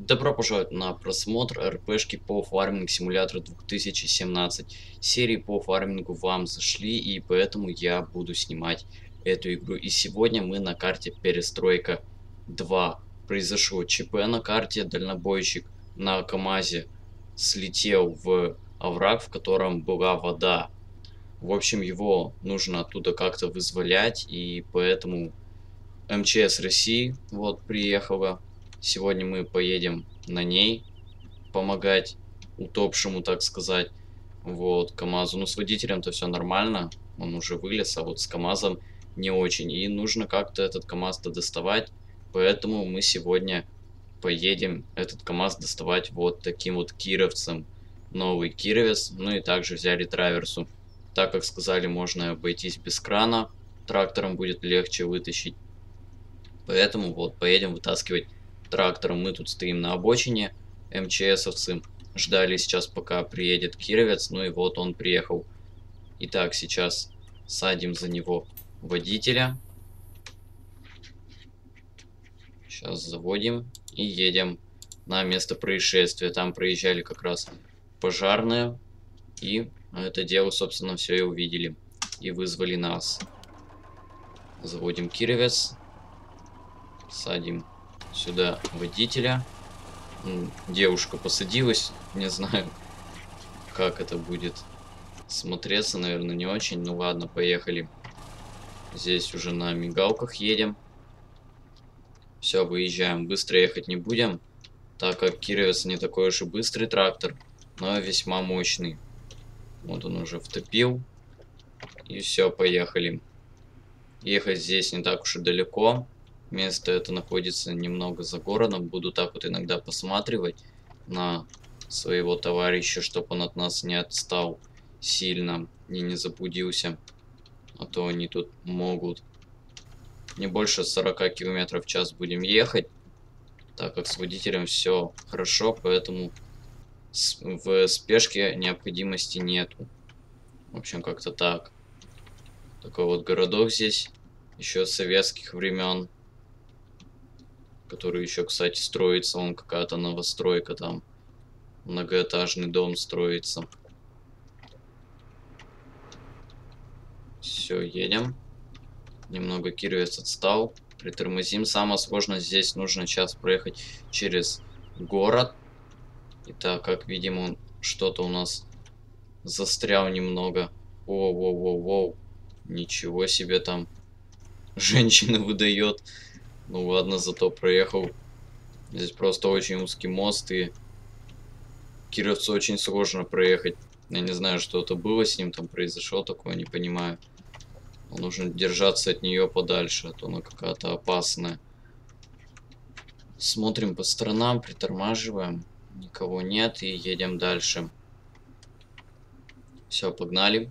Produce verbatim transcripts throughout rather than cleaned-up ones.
Добро пожаловать на просмотр РПшки по фарминг симулятору две тысячи семнадцать. Серии по фармингу вам зашли, и поэтому я буду снимать эту игру. И сегодня мы на карте Перестройка два. Произошло ЧП на карте, дальнобойщик на КамАЗе слетел в овраг, в котором была вода. В общем, его нужно оттуда как-то вызволять, и поэтому МЧС России вот приехала. Сегодня мы поедем на ней помогать утопшему, так сказать. Вот, КамАЗу. Ну, с водителем-то все нормально. Он уже вылез, а вот с КамАЗом не очень. И нужно как-то этот КамАЗ-то доставать. Поэтому мы сегодня поедем этот КамАЗ доставать вот таким вот кировцем. Новый кировец. Ну и также взяли траверсу. Так как сказали, можно обойтись без крана. Трактором будет легче вытащить. Поэтому вот поедем вытаскивать трактором. Мы тут стоим на обочине. МЧСовцы ждали сейчас, пока приедет кировец. Ну и вот он приехал. Итак, сейчас садим за него водителя. Сейчас заводим и едем на место происшествия. Там проезжали как раз пожарные. И это дело, собственно, все и увидели. И вызвали нас. Заводим кировец. Садим сюда водителя. Девушка посадилась. Не знаю, как это будет смотреться. Наверное, не очень. Ну ладно, поехали. Здесь уже на мигалках едем. Все, выезжаем. Быстро ехать не будем, так как кировец не такой уж и быстрый трактор, но весьма мощный. Вот он уже втопил. И все, поехали. Ехать здесь не так уж и далеко. Место это находится немного за городом. Буду так вот иногда посматривать на своего товарища, чтобы он от нас не отстал сильно и не заблудился. А то они тут могут. Не больше сорока километров в час будем ехать, так как с водителем все хорошо, поэтому в спешке необходимости нету. В общем, как-то так. Такой вот городок здесь, еще советских времен, который еще, кстати, строится. Вон какая-то новостройка там. Многоэтажный дом строится. Все, едем. Немного кировец отстал. Притормозим. Самое сложное здесь нужно сейчас проехать через город. И так как, видимо, что-то у нас застрял немного. Воу-воу-воу-воу. Ничего себе там женщина выдает. Ну ладно, зато проехал. Здесь просто очень узкий мост, и кировцу очень сложно проехать. Я не знаю, что это было с ним там произошло, такое не понимаю. Но нужно держаться от нее подальше, а то она какая-то опасная. Смотрим по сторонам, притормаживаем. Никого нет и едем дальше. Все, погнали.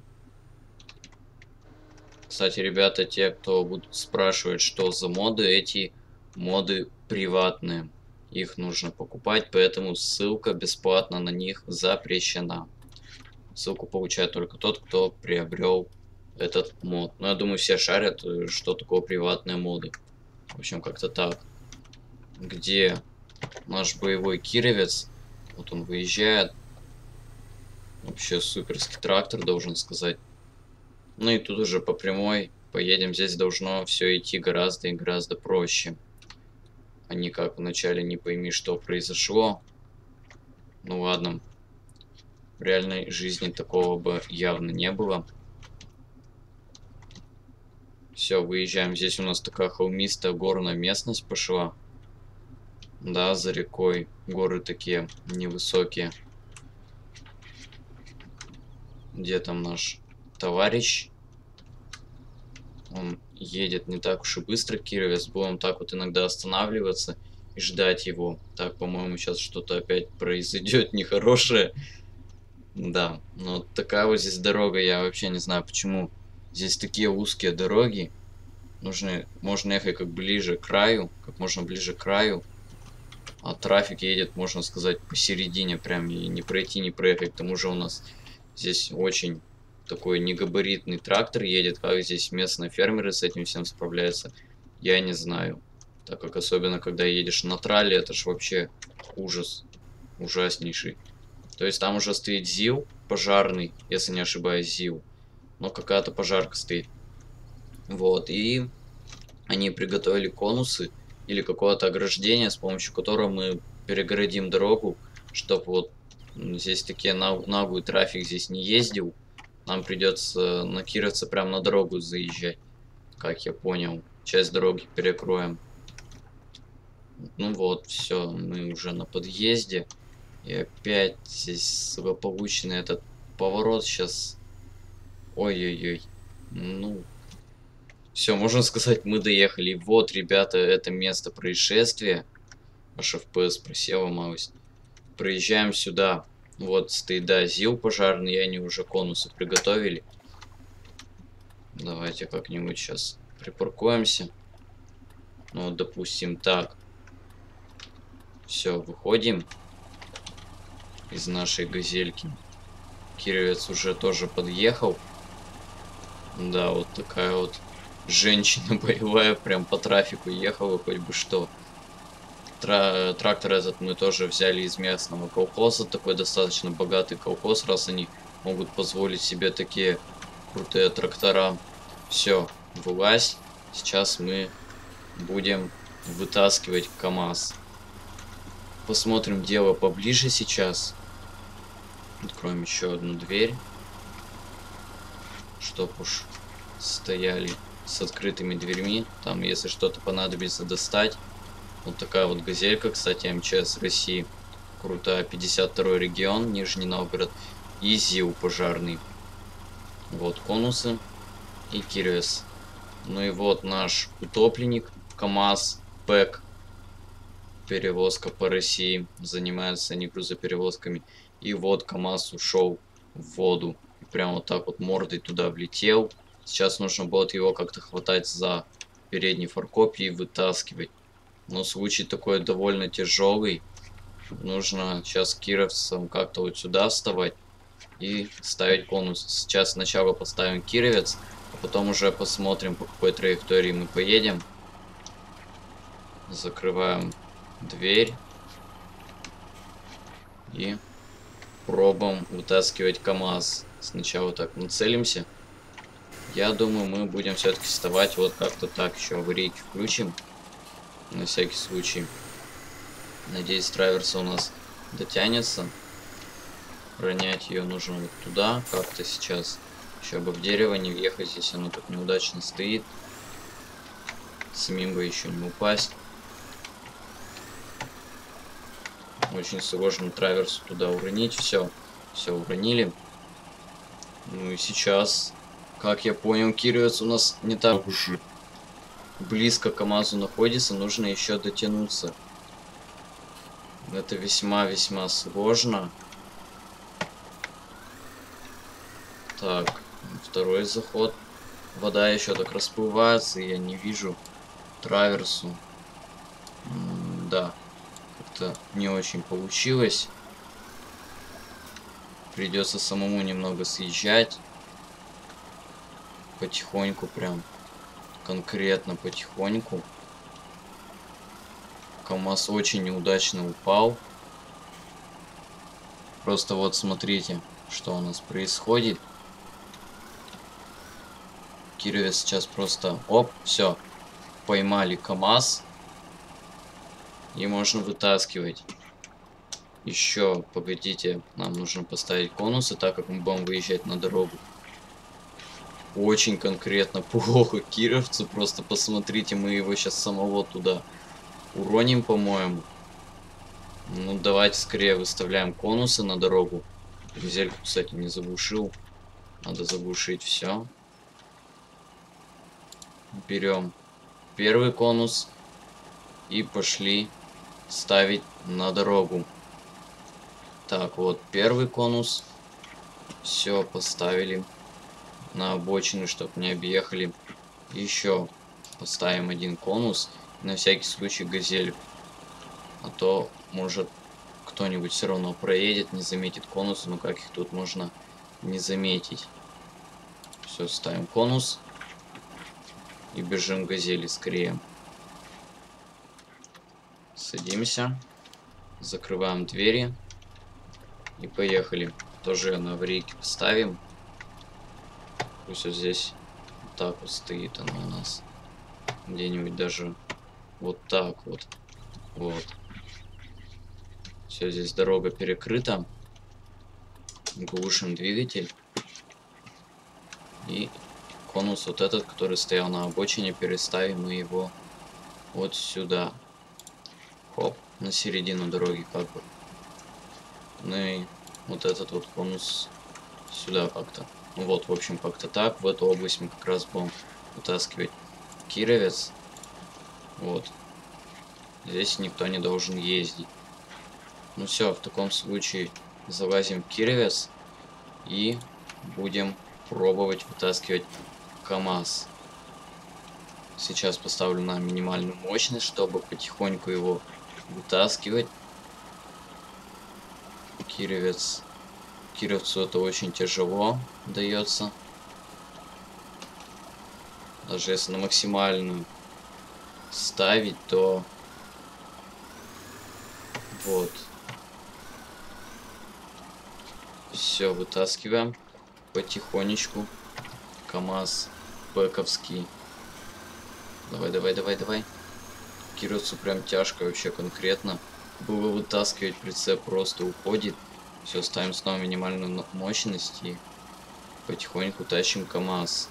Кстати, ребята, те, кто будут спрашивать, что за моды, эти моды приватные. Их нужно покупать, поэтому ссылка бесплатно на них запрещена. Ссылку получает только тот, кто приобрел этот мод. Но я думаю, все шарят, что такое приватные моды. В общем, как-то так. Где наш боевой кировец? Вот он выезжает. Вообще суперский трактор, должен сказать. Ну и тут уже по прямой поедем. Здесь должно все идти гораздо и гораздо проще. А не как вначале не пойми, что произошло. Ну ладно. В реальной жизни такого бы явно не было. Все, выезжаем. Здесь у нас такая холмистая горная местность пошла. Да, за рекой. Горы такие невысокие. Где там наш товарищ? Он едет не так уж и быстро, кировец. Будем так вот иногда останавливаться и ждать его. Так, по-моему, сейчас что-то опять произойдет нехорошее. Да, но такая вот здесь дорога. Я вообще не знаю, почему здесь такие узкие дороги. Нужно, можно ехать как ближе к краю, как можно ближе к краю. А трафик едет, можно сказать, посередине, прям и не пройти, не проехать. К тому же у нас здесь очень такой негабаритный трактор едет. Как здесь местные фермеры с этим всем справляются, я не знаю. Так как особенно, когда едешь на трале, это ж вообще Ужас. Ужаснейший. То есть там уже стоит ЗИЛ пожарный, если не ошибаюсь, ЗИЛ. Но какая-то пожарка стоит. Вот, и они приготовили конусы или какое-то ограждение, с помощью которого мы перегородим дорогу, чтобы вот здесь такие наг наглый трафик здесь не ездил. Нам придется на Кировца прям на дорогу заезжать, как я понял. Часть дороги перекроем. Ну вот, все, мы уже на подъезде. И опять здесь злополучный этот поворот сейчас. Ой-ой-ой. Ну, все, можно сказать, мы доехали. Вот, ребята, это место происшествия. Аж эф пи эс просела малость. Проезжаем сюда. Вот стоит, да, ЗИЛ пожарный, и они уже конусы приготовили. Давайте как-нибудь сейчас припаркуемся. Ну, вот, допустим, так. Все, выходим из нашей газельки. Кировец уже тоже подъехал. Да, вот такая вот женщина боевая прям по трафику ехала, хоть бы что. Тра трактор этот мы тоже взяли из местного колхоза. Такой достаточно богатый колхоз, раз они могут позволить себе такие крутые трактора. Все, вылазь. Сейчас мы будем вытаскивать КамАЗ. Посмотрим дело поближе сейчас. Откроем еще одну дверь. Чтоб уж стояли с открытыми дверьми. Там, если что-то понадобится достать. Вот такая вот газелька, кстати, эм че эс России. Крутая, пятьдесят второй регион, Нижний Новгород. И ЗИЛ пожарный. Вот конусы и Кировец. Ну и вот наш утопленник, КамАЗ, ПЭК. Перевозка по России. Занимаются они грузоперевозками. И вот КамАЗ ушел в воду. И прям вот так вот мордой туда влетел. Сейчас нужно будет его как-то хватать за передний фаркоп и вытаскивать. Но случай такой довольно тяжелый. Нужно сейчас кировцам как-то вот сюда вставать и ставить конус. Сейчас сначала поставим Кировец, а потом уже посмотрим, по какой траектории мы поедем. Закрываем дверь и пробуем вытаскивать КамАЗ. Сначала так нацелимся. Я думаю, мы будем все-таки вставать вот как-то так. Еще аварийки включим. На всякий случай. Надеюсь, траверса у нас дотянется. Ронять ее нужно вот туда. Как-то сейчас. Еще бы в дерево не въехать. Здесь оно так неудачно стоит. Самим бы еще не упасть. Очень сложно траверсу туда уронить. Все. Все уронили. Ну и сейчас, как я понял, Кировец у нас не так уж близко к КамАЗу находится. Нужно еще дотянуться. Это весьма-весьма сложно. Так, второй заход. Вода еще так расплывается, и я не вижу траверсу. М-да, как-то не очень получилось. Придется самому немного съезжать. Потихоньку прям. Конкретно потихоньку. КамАЗ очень неудачно упал. Просто вот смотрите, что у нас происходит. Кировец сейчас просто... Оп, все. Поймали КамАЗ. И можно вытаскивать. Еще, погодите, нам нужно поставить конусы, так как мы будем выезжать на дорогу. Очень конкретно плохо кировцу, просто посмотрите, мы его сейчас самого туда уроним, по-моему. Ну, давайте скорее выставляем конусы на дорогу. Газельку, кстати, не заглушил. Надо заглушить все. Берем первый конус и пошли ставить на дорогу. Так, вот первый конус. Все, поставили на обочину, чтобы не объехали. Еще поставим один конус. На всякий случай газель. А то, может, кто-нибудь все равно проедет, не заметит конусы. Ну как их тут можно не заметить? Все, ставим конус. И бежим газели скорее. Садимся. Закрываем двери. И поехали. Тоже на аварийке поставим. Пусть вот здесь вот так вот стоит она у нас. Где-нибудь даже вот так вот. Вот. Все, здесь дорога перекрыта. Глушим двигатель. И конус вот этот, который стоял на обочине, переставим мы его вот сюда. Хоп, на середину дороги как бы. Ну и вот этот вот конус сюда как-то. Ну вот, в общем, как-то так. В эту область мы как раз будем вытаскивать кировец. Вот. Здесь никто не должен ездить. Ну все, в таком случае залазим в кировец и будем пробовать вытаскивать КамАЗ. Сейчас поставлю на минимальную мощность, чтобы потихоньку его вытаскивать. Кировец. Кировцу это очень тяжело дается. Даже если на максимальную ставить, то вот. Все, вытаскиваем потихонечку. КамАЗ бэковский. Давай, давай, давай, давай. Кировцу прям тяжко вообще конкретно. Было вытаскивать, прицеп просто уходит. Все, ставим снова минимальную мощность и потихоньку тащим КамАЗ.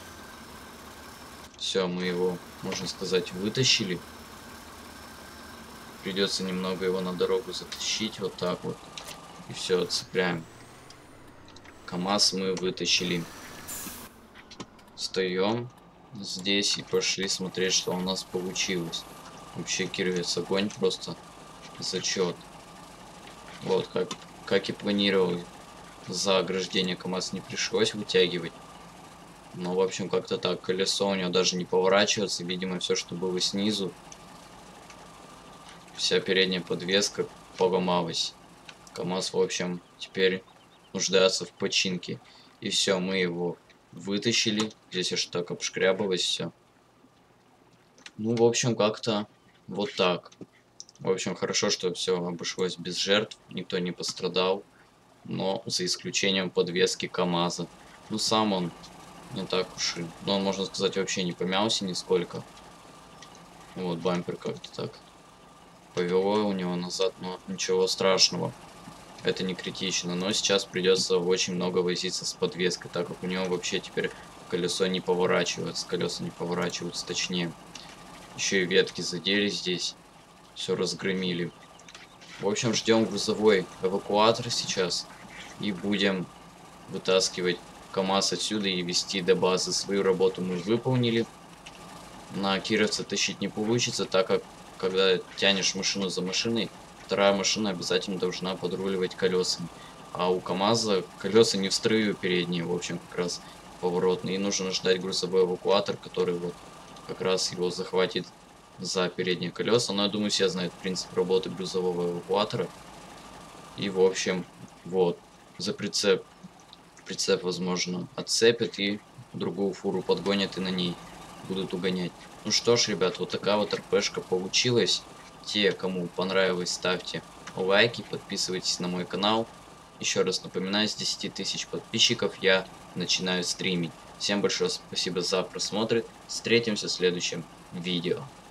Все, мы его, можно сказать, вытащили. Придется немного его на дорогу затащить, вот так вот. И все, отцепляем. КамАЗ мы вытащили. Встаем здесь и пошли смотреть, что у нас получилось. Вообще кировец огонь, просто зачет. Вот как, как и планировал. За ограждение КамАЗ не пришлось вытягивать. Но в общем как-то так. Колесо у него даже не поворачивается. Видимо все, что было снизу. Вся передняя подвеска поломалась. КамАЗ в общем теперь нуждается в починке. И все, мы его вытащили. Здесь аж так обшкрябалось все. Ну, в общем, как-то вот так. В общем, хорошо, что все обошлось без жертв. Никто не пострадал. Но за исключением подвески КамАЗа. Ну, сам он не так уж и... Ну, он, можно сказать, вообще не помялся нисколько. Вот, бампер как-то так повело у него назад, но ничего страшного. Это не критично, но сейчас придется очень много возиться с подвеской, так как у него вообще теперь колесо не поворачивается, колеса не поворачиваются, точнее. Еще и ветки задели здесь, все разгромили. В общем, ждем грузовой эвакуатор сейчас и будем вытаскивать КамАЗ отсюда и везти до базы. Свою работу мы выполнили. На кировце тащить не получится, так как когда тянешь машину за машиной, вторая машина обязательно должна подруливать колесами. А у КамАЗа колеса не в строю передние, в общем, как раз поворотные. И нужно ждать грузовой эвакуатор, который вот как раз его захватит за передние колеса. Но я думаю, все знают принцип работы грузового эвакуатора. И в общем, вот, за прицеп. Прицеп, возможно, отцепят и другую фуру подгонят и на ней будут угонять. Ну что ж, ребят, вот такая вот РПшка получилась. Те, кому понравилось, ставьте лайки, подписывайтесь на мой канал. Еще раз напоминаю, с десяти тысяч подписчиков я начинаю стримить. Всем большое спасибо за просмотр. Встретимся в следующем видео.